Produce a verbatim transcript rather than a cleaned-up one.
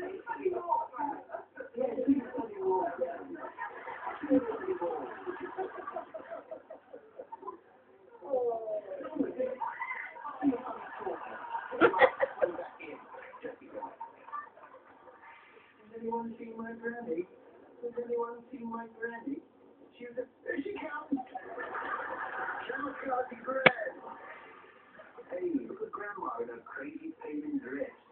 Anyone seen my granny? Has anyone seen my granny? She was a... There she comes! Kamikaze bread! Hey, look at Grandma in her crazy painted dress.